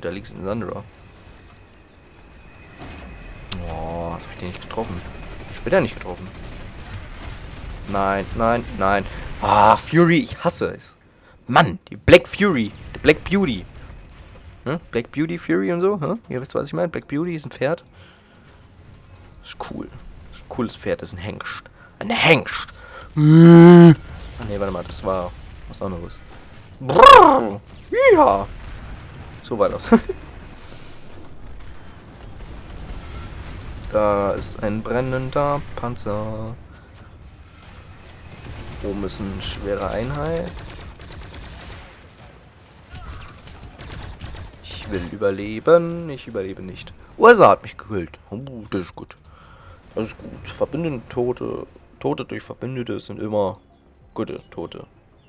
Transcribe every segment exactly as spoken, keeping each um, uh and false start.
da liegt ein Sandra. Oh, das hab ich den nicht getroffen. Später nicht getroffen. Nein, nein, nein. Ah, Fury, ich hasse es. Mann, die Black Fury. Die Black Beauty. Hm? Black Beauty, Fury und so. Hm? Ihr wisst, was ich meine? Black Beauty ist ein Pferd. Das ist cool. Das ist ein cooles Pferd, das ist ein Hengst. Ein Hengst. Ah, ne, warte mal, das war was anderes. Brrr. Ja. So war das. Da ist ein brennender Panzer. Oben ist eine schwere Einheit. Ich will überleben. Ich überlebe nicht. Ursa hat mich gekillt. Oh, das ist gut. Das ist gut. Verbündete Tote. Tote durch Verbündete sind immer gute Tote.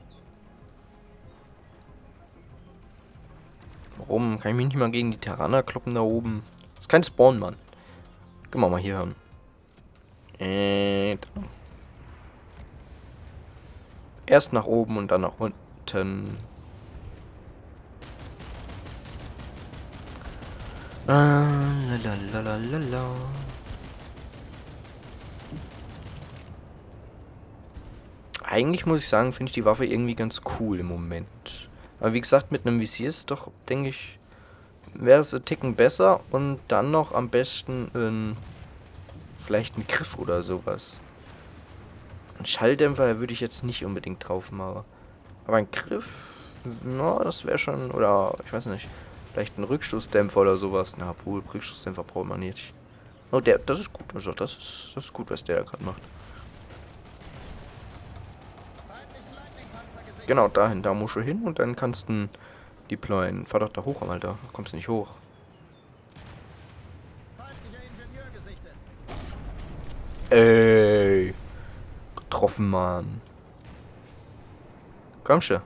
Warum kann ich mich nicht mal gegen die Terraner kloppen da oben? Das ist kein Spawn, Mann. Gehen wir mal hier hin. Äh, Erst nach oben und dann nach unten. Ah, lalalala. Eigentlich muss ich sagen, finde ich die Waffe irgendwie ganz cool im Moment. Aber wie gesagt, mit einem Visier ist doch, denke ich, wäre es ein Ticken besser und dann noch am besten ein, vielleicht ein Griff oder sowas. Ein Schalldämpfer würde ich jetzt nicht unbedingt drauf machen. Aber ein Griff, na, das wäre schon, oder ich weiß nicht, vielleicht ein Rückstoßdämpfer oder sowas. Na, obwohl, Rückstoßdämpfer braucht man nicht. Oh, der, das ist gut, also das ist, das ist gut, was der gerade macht. Genau, dahin, da musst du hin und dann kannst du deployen. Fahr doch da hoch, Alter. Da kommst du nicht hoch. Ey. Getroffen, Mann. Komm schon.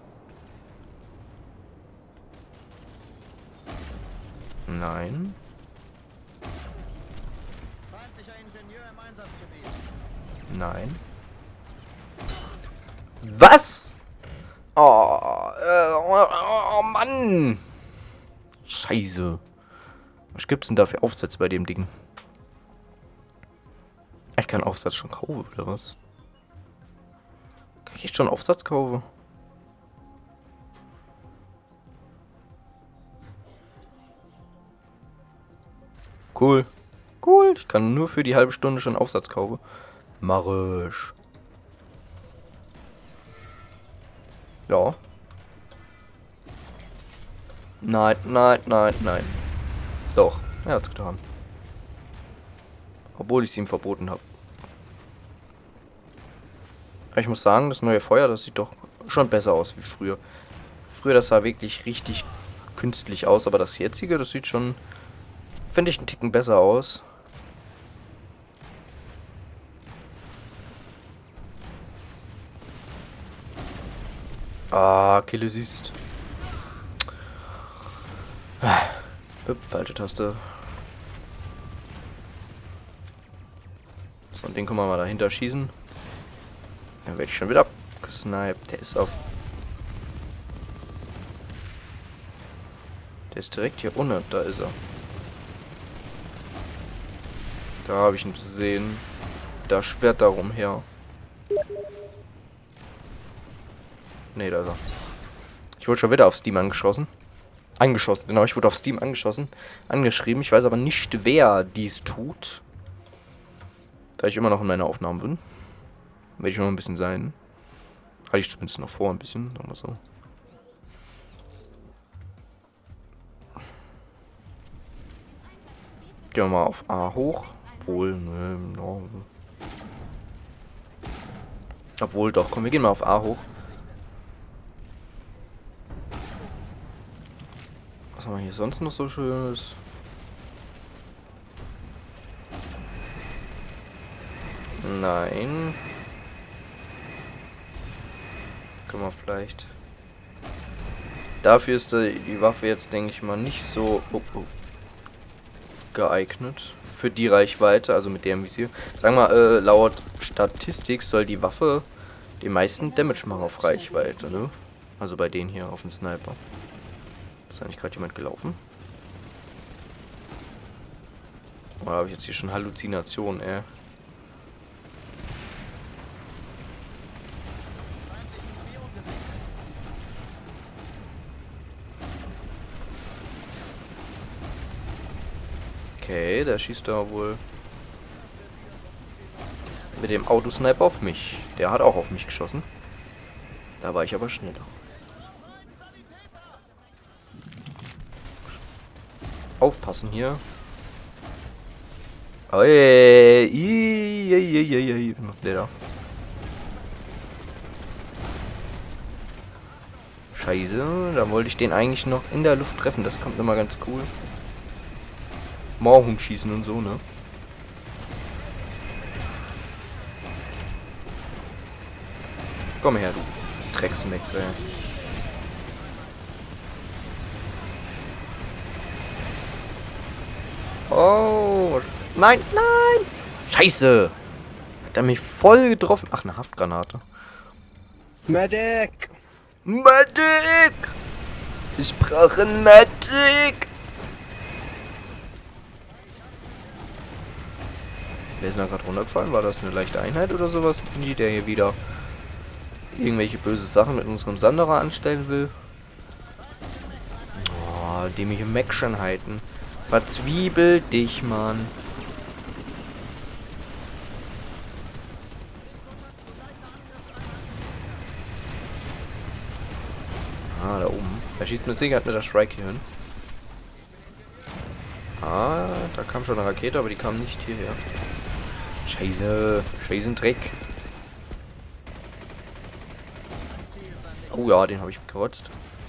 Nein. Nein. Was? Oh, äh, oh, oh, Mann. Scheiße. Was gibt's denn da für Aufsätze bei dem Ding? Ich kann Aufsatz schon kaufen, oder was? Kann ich schon Aufsatz kaufen? Cool. Cool. Ich kann nur für die halbe Stunde schon Aufsatz kaufen. Marisch. Ja. Nein, nein, nein, nein. Doch, er hat's getan. Obwohl ich es ihm verboten habe. Ich muss sagen, das neue Feuer, das sieht doch schon besser aus wie früher. Früher, das sah wirklich richtig künstlich aus, aber das jetzige, das sieht schon, finde ich, einen Ticken besser aus. Ah, Kille siehst. Hüpp, falsche Taste. So, und den können wir mal dahinter schießen. Dann werde ich schon wieder abgesniped. Der ist auf. Der ist direkt hier unten. Da ist er. Da habe ich ihn gesehen. Da schwert da rumher. Ne, da ist er. Ich wurde schon wieder auf Steam angeschossen. Angeschossen, genau, ich wurde auf Steam angeschossen. Angeschrieben. Ich weiß aber nicht, wer dies tut. Da ich immer noch in meiner Aufnahme bin. Werde ich noch ein bisschen sein. Halte ich zumindest noch vor, ein bisschen, sagen wir so. Gehen wir mal auf A hoch. Obwohl, ne, no. Obwohl, doch, komm, wir gehen mal auf A hoch. Was haben wir hier sonst noch so Schönes? Nein. Können wir vielleicht. Dafür ist die, die Waffe jetzt, denke ich mal, nicht so oh, oh, geeignet. Für die Reichweite, also mit dem Visier. Sagen wir mal, äh, laut Statistik soll die Waffe den meisten Damage machen auf Reichweite, ne? Also bei denen hier auf dem Sniper. Ist eigentlich gerade jemand gelaufen? Oder habe ich jetzt hier schon Halluzinationen, ey? Okay, der schießt da wohl mit dem Autosniper auf mich. Der hat auch auf mich geschossen. Da war ich aber schneller. Aufpassen hier. Oh, ey, ey, ey, ey, ey, ey. Was macht der da? Scheiße, da wollte ich den eigentlich noch in der Luft treffen. Das kommt immer ganz cool. Morgen schießen und so, ne? Komm her, du Drecksmex, ey. Oh, nein, nein! Scheiße! Hat er mich voll getroffen? Ach, eine Haftgranate. Medic! Medic! Ich brauche einen Medic! Wer ist denn da gerade runtergefallen? War das eine leichte Einheit oder sowas? Ninja, der hier wieder irgendwelche böse Sachen mit unserem Sanderer anstellen will? Oh, dämliche Mech-Einheiten. Verzwiebel dich, Mann. Ah, da oben. Er schießt mit Sicherheit mit der Strike hier hin. Ah, da kam schon eine Rakete, aber die kam nicht hierher. Scheiße. Scheiße, Dreck. Oh ja, den habe ich gerotzt.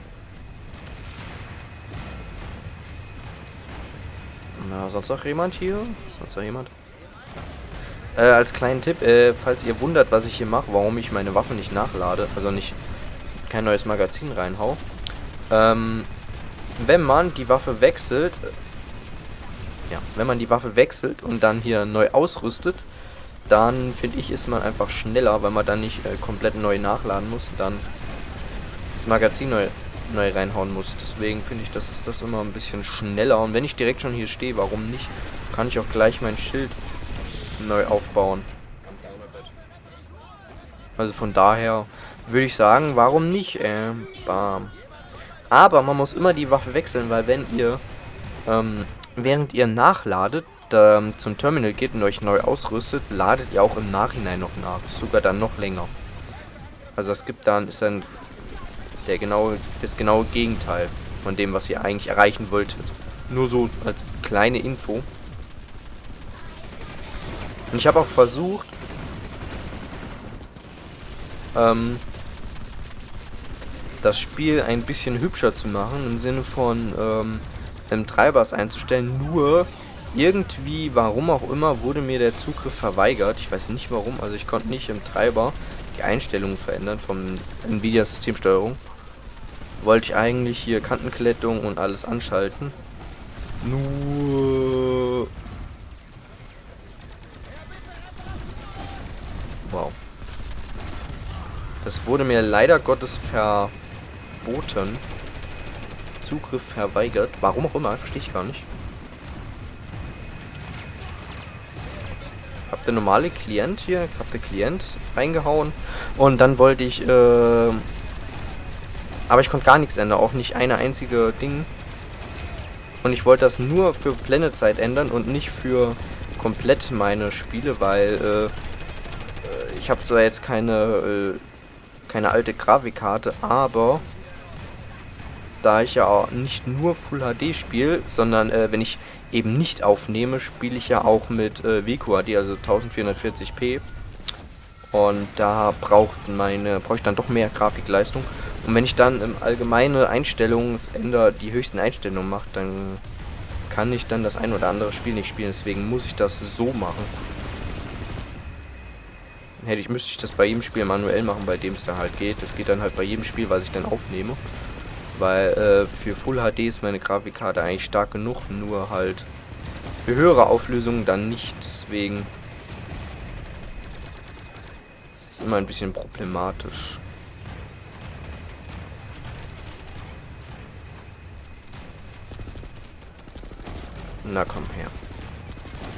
Na, sonst noch jemand hier? Sonst noch jemand? Äh, als kleinen Tipp, äh, falls ihr wundert, was ich hier mache, warum ich meine Waffe nicht nachlade, also nicht kein neues Magazin reinhau. Ähm, wenn man die Waffe wechselt, äh, ja, wenn man die Waffe wechselt und dann hier neu ausrüstet, dann finde ich, ist man einfach schneller, weil man dann nicht äh, komplett neu nachladen muss und dann das Magazin neu, neu reinhauen muss. Deswegen finde ich, das ist das immer ein bisschen schneller. Und wenn ich direkt schon hier stehe, warum nicht? Kann ich auch gleich mein Schild neu aufbauen. Also von daher würde ich sagen, warum nicht? Äh, bam. Aber man muss immer die Waffe wechseln, weil wenn ihr, ähm, während ihr nachladet, ähm, zum Terminal geht und euch neu ausrüstet, ladet ihr auch im Nachhinein noch nach. Sogar dann noch länger. Also es gibt dann, ist dann der genaue, das genaue Gegenteil von dem, was ihr eigentlich erreichen wolltet. Nur so als kleine Info. Und ich habe auch versucht, ähm, das Spiel ein bisschen hübscher zu machen, im Sinne von ähm, im Treibers einzustellen. Nur irgendwie, warum auch immer, wurde mir der Zugriff verweigert. Ich weiß nicht warum, also ich konnte nicht im Treiber die Einstellungen verändern vom Nvidia Systemsteuerung. Wollte ich eigentlich hier Kantenklettung und alles anschalten. Nur... Wow. Das wurde mir leider Gottes verboten. Zugriff verweigert. Warum auch immer, verstehe ich gar nicht. Hab der normale Klient hier, hab der Klient reingehauen. Und dann wollte ich, äh... aber ich konnte gar nichts ändern, auch nicht eine einzige Ding. Und ich wollte das nur für Planetside ändern und nicht für komplett meine Spiele, weil äh, ich habe zwar jetzt keine äh, keine alte Grafikkarte, aber da ich ja auch nicht nur Full H D spiele, sondern äh, wenn ich eben nicht aufnehme, spiele ich ja auch mit äh, W Q H D, also vierzehnhundertvierzig p. Und da braucht meine, brauche ich dann doch mehr Grafikleistung. Und wenn ich dann im allgemeine Einstellungsänder die höchsten Einstellungen mache, dann kann ich dann das ein oder andere Spiel nicht spielen. Deswegen muss ich das so machen. Hätte ich, müsste ich das bei jedem Spiel manuell machen, bei dem es da halt geht. Das geht dann halt bei jedem Spiel, was ich dann aufnehme. Weil äh, für Full H D ist meine Grafikkarte eigentlich stark genug, nur halt für höhere Auflösungen dann nicht. Deswegen ist es immer ein bisschen problematisch. Na komm her.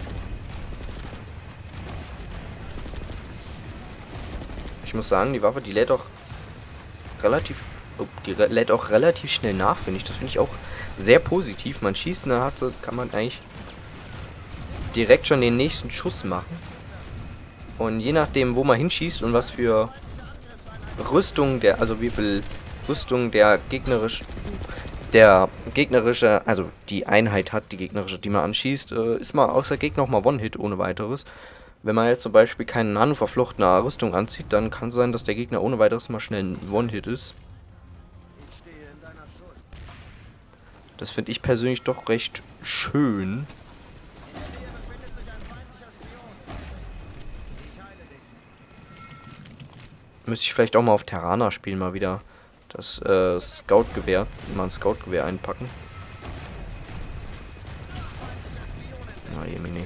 Ich muss sagen, die Waffe, die lädt auch relativ... Oh, die re lädt auch relativ schnell nach, finde ich. Das finde ich auch sehr positiv. Man schießt eine Hatte, kann man eigentlich direkt schon den nächsten Schuss machen. Und je nachdem, wo man hinschießt und was für Rüstung der... Also wie viel Rüstung der gegnerisch... Der gegnerische... Also die Einheit hat, die gegnerische, die man anschießt, äh, ist man außer Gegner auch mal One-Hit ohne weiteres. Wenn man jetzt zum Beispiel keine nano-verflochtene Rüstung anzieht, dann kann es sein, dass der Gegner ohne weiteres mal schnell ein One-Hit ist. Das finde ich persönlich doch recht schön. Müsste ich vielleicht auch mal auf Terraner spielen, mal wieder das äh, Scout-Gewehr, mal ein Scout-Gewehr einpacken. Na, Jemini.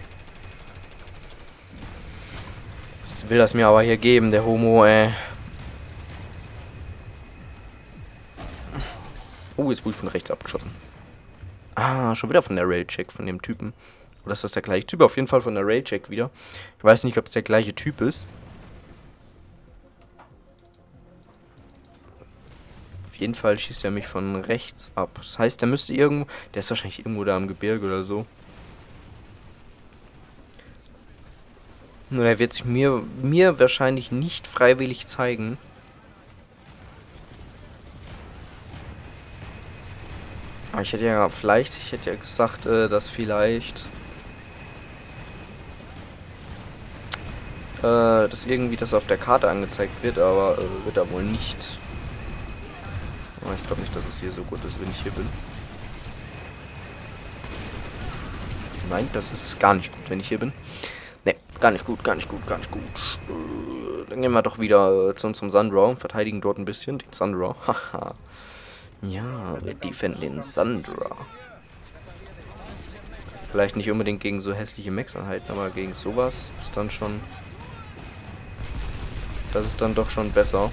Was will das mir aber hier geben, der Homo, ey? Oh, jetzt wurde ich von rechts abgeschossen. Ah, schon wieder von der Railcheck, von dem Typen. Oder ist das der gleiche Typ? Auf jeden Fall von der Railcheck wieder. Ich weiß nicht, ob es der gleiche Typ ist. Auf jeden Fall schießt er mich von rechts ab. Das heißt, der müsste irgendwo... Der ist wahrscheinlich irgendwo da im Gebirge oder so. Nur er wird sich mir, mir wahrscheinlich nicht freiwillig zeigen. Aber ich hätte ja vielleicht... Ich hätte ja gesagt, äh, dass vielleicht... Äh, dass irgendwie das auf der Karte angezeigt wird, aber äh, wird er wohl nicht... Ich glaube nicht, dass es hier so gut ist, wenn ich hier bin. Nein, das ist gar nicht gut, wenn ich hier bin. Ne, gar nicht gut, gar nicht gut, gar nicht gut. Äh, dann gehen wir doch wieder äh, zu unserem Sandra und verteidigen dort ein bisschen den Sandra. Haha. Ja, wir defenden den Sandra. Vielleicht nicht unbedingt gegen so hässliche Mechs-Einheiten, aber gegen sowas ist dann schon... Das ist dann doch schon besser.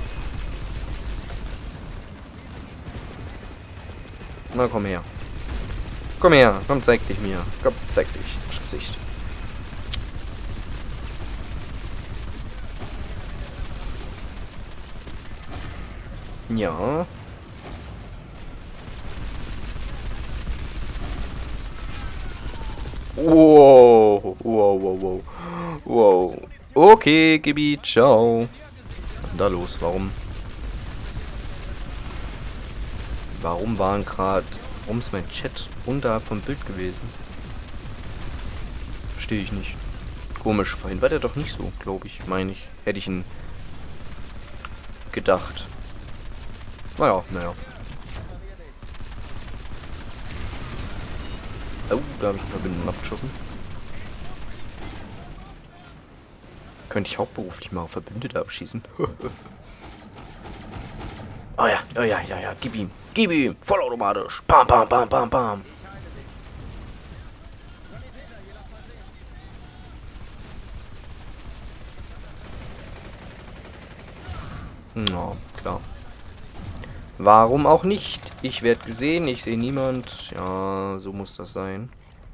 Na, komm her. Komm her, komm, zeig dich mir. Komm, zeig dich. Das Gesicht. Ja. Wow, wow, wow, wow. Wow. Okay, Gebiet, ciao. Was ist denn da los? Warum? Warum waren gerade... Warum ist mein Chat unterhalb vom Bild gewesen? Verstehe ich nicht. Komisch, vorhin war der doch nicht so, glaube ich, meine ich. Hätte ich ihn gedacht. Naja, naja. Oh, da habe ich eine Verbindung abgeschossen. Könnte ich hauptberuflich mal Verbündete abschießen. Oh ja, oh ja, ja, ja, gib ihm. Gib ihm. Vollautomatisch. Bam, bam, bam, bam, bam. Na, klar. Warum auch nicht? Ich werde gesehen, ich sehe niemand. Ja, so muss das sein.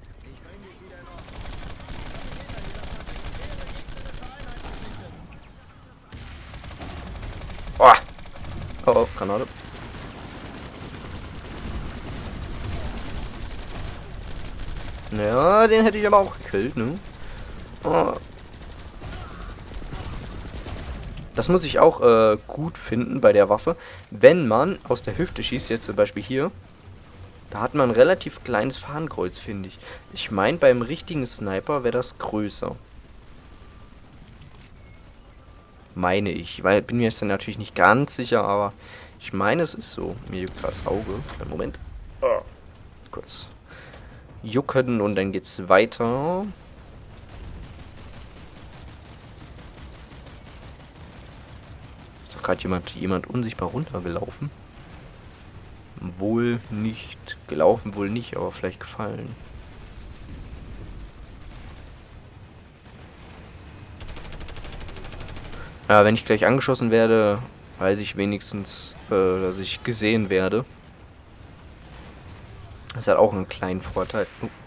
Oh, oh, oh Granate. Ja, den hätte ich aber auch gekillt, ne? Oh. Das muss ich auch äh, gut finden bei der Waffe. Wenn man aus der Hüfte schießt, jetzt zum Beispiel hier, da hat man ein relativ kleines Fahnenkreuz, finde ich. Ich meine, beim richtigen Sniper wäre das größer. Meine ich. Weil bin mir jetzt dann natürlich nicht ganz sicher, aber ich meine, es ist so. Mir juckt gerade das Auge. Moment. Oh. Kurz jucken und dann geht's weiter. Ist doch gerade jemand, jemand unsichtbar runtergelaufen. Wohl nicht. Gelaufen wohl nicht, aber vielleicht gefallen. Ja, wenn ich gleich angeschossen werde, weiß ich wenigstens, äh, dass ich gesehen werde. Das hat auch einen kleinen Vorteil. Uh,